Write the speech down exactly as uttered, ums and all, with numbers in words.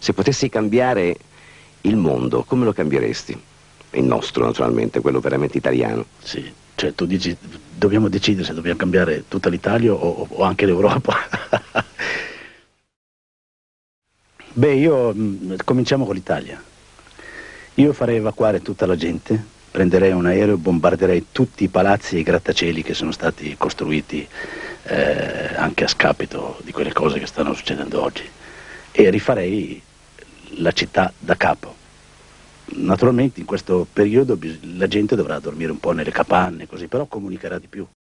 Se potessi cambiare il mondo, come lo cambieresti? Il nostro, naturalmente, quello veramente italiano. Sì, cioè tu dici, dobbiamo decidere se dobbiamo cambiare tutta l'Italia o, o anche l'Europa. Beh, io mh, cominciamo con l'Italia. Io farei evacuare tutta la gente, prenderei un aereo e bombarderei tutti i palazzi e i grattacieli che sono stati costruiti eh, anche a scapito di quelle cose che stanno succedendo oggi, e rifarei la città da capo. Naturalmente in questo periodo la gente dovrà dormire un po' nelle capanne, così, però comunicherà di più.